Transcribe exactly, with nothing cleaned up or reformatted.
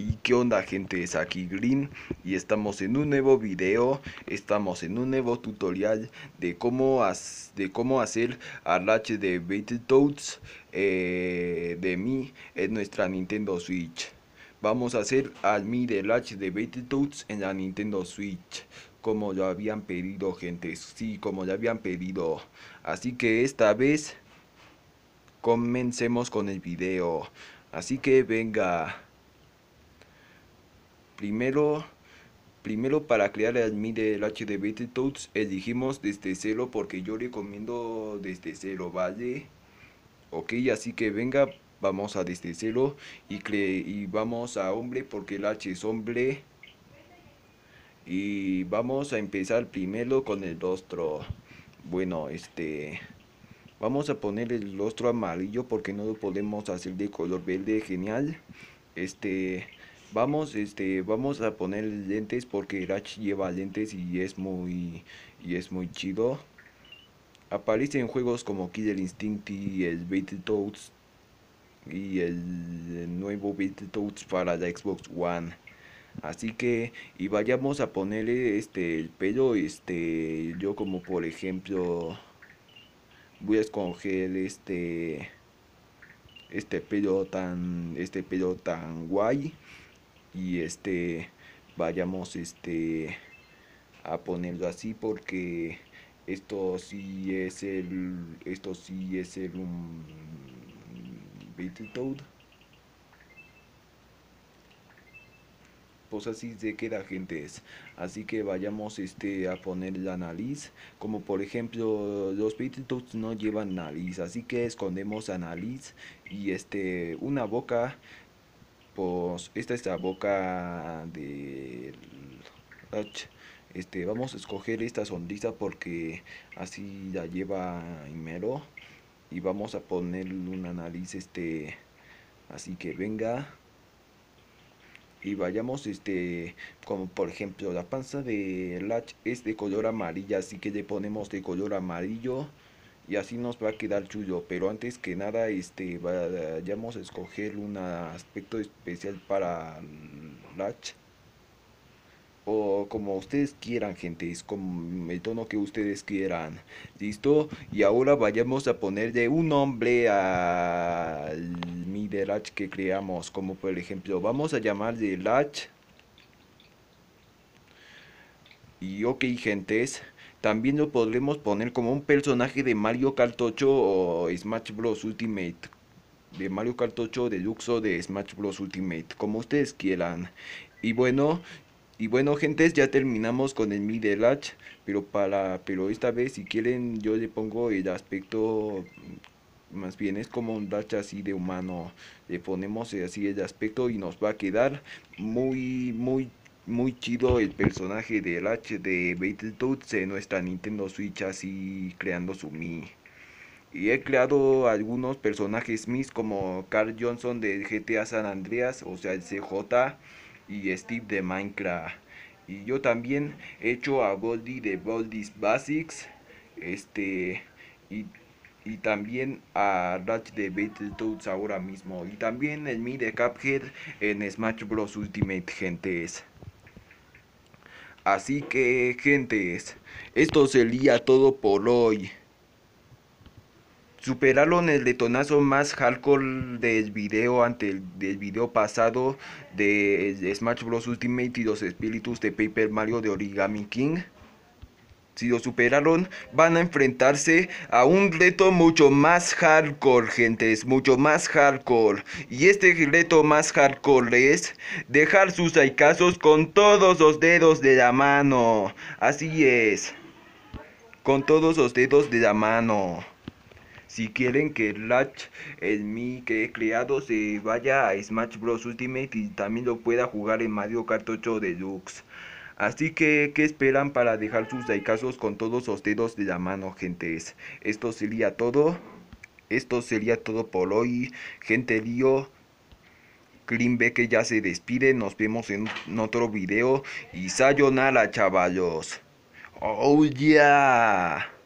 ¿Y qué onda, gente? Es aquí Green y estamos en un nuevo video, estamos en un nuevo tutorial de cómo, has- de cómo hacer arrache de Battletoads eh, de Mi en nuestra Nintendo Switch. Vamos a hacer al Mi del Arch de Battletoads en la Nintendo Switch, como lo habían pedido, gente, sí, como lo habían pedido. Así que esta vez comencemos con el video. Así que venga. Primero, primero para crear el Mi del H de Battletoads elegimos desde cero porque yo recomiendo desde cero, ¿vale? Ok, así que venga, vamos a desde cero y, cre y vamos a hombre porque el H es hombre. Y vamos a empezar primero con el rostro. Bueno, este... Vamos a poner el rostro amarillo porque no lo podemos hacer de color verde, genial. Este, vamos, este, vamos a poner lentes porque Rach lleva lentes y es muy, y es muy chido. Aparece en juegos como Killer Instinct y el Battletoads y el nuevo Battletoads para la Xbox One. Así que, y vayamos a ponerle este el pelo, este, yo como por ejemplo voy a escoger este este pelo tan este pelo tan guay y este vayamos este a ponerlo así porque esto sí es el esto sí es el un Battletoad. Pues así se queda, gentes. Así que vayamos este a poner la nariz, como por ejemplo los Battletoads no llevan nariz, así que escondemos la nariz y este una boca. Pues esta es la boca de este vamos a escoger esta sonrisa porque así la lleva Imero y vamos a poner una nariz este así que venga y vayamos este como por ejemplo la panza de Latch es de color amarilla, así que le ponemos de color amarillo y así nos va a quedar chulo. Pero antes que nada este vayamos a escoger un aspecto especial para Latch o como ustedes quieran, gente, es como el tono que ustedes quieran. Listo, y ahora vayamos a ponerle un nombre al Mi de Latch que creamos, como por ejemplo vamos a llamarle Latch. Y ok, gentes, también lo podremos poner como un personaje de Mario Kart ocho o Smash Bros Ultimate, de Mario Kart ocho Deluxe o de Smash Bros Ultimate, como ustedes quieran. Y bueno, y bueno, gentes, ya terminamos con el Mi de Latch, pero para pero esta vez si quieren yo le pongo el aspecto, más bien es como un Latch así de humano. Le ponemos así el aspecto y nos va a quedar muy muy muy chido el personaje de Latch de Battletoads en nuestra Nintendo Switch, así creando su Mi. Y he creado algunos personajes mis como Carl Johnson de G T A San Andreas, o sea el C J, y Steve de Minecraft. Y yo también he hecho a Goldie de Goldie's Basics, este, y, y también a Ratch de Battletoads ahora mismo. Y también el Mi de Cuphead en Smash Bros Ultimate, gentes. Así que, gentes, esto sería todo por hoy. Superaron el detonazo más hardcore del video ante el del video pasado de Smash Bros Ultimate y los espíritus de Paper Mario de Origami King. Si lo superaron, van a enfrentarse a un reto mucho más hardcore, gentes, mucho más hardcore. Y este reto más hardcore es dejar sus saikazos con todos los dedos de la mano. Así es, con todos los dedos de la mano. Si quieren que Latch, el Mi que he creado, se vaya a Smash Bros Ultimate y también lo pueda jugar en Mario Kart ocho Deluxe. Así que, ¿qué esperan para dejar sus daikazos con todos los dedos de la mano, gentes? Esto sería todo. Esto sería todo por hoy, gente lío. Clean que ya se despide. Nos vemos en otro video. Y sayonara, chavalos. Oh yeah.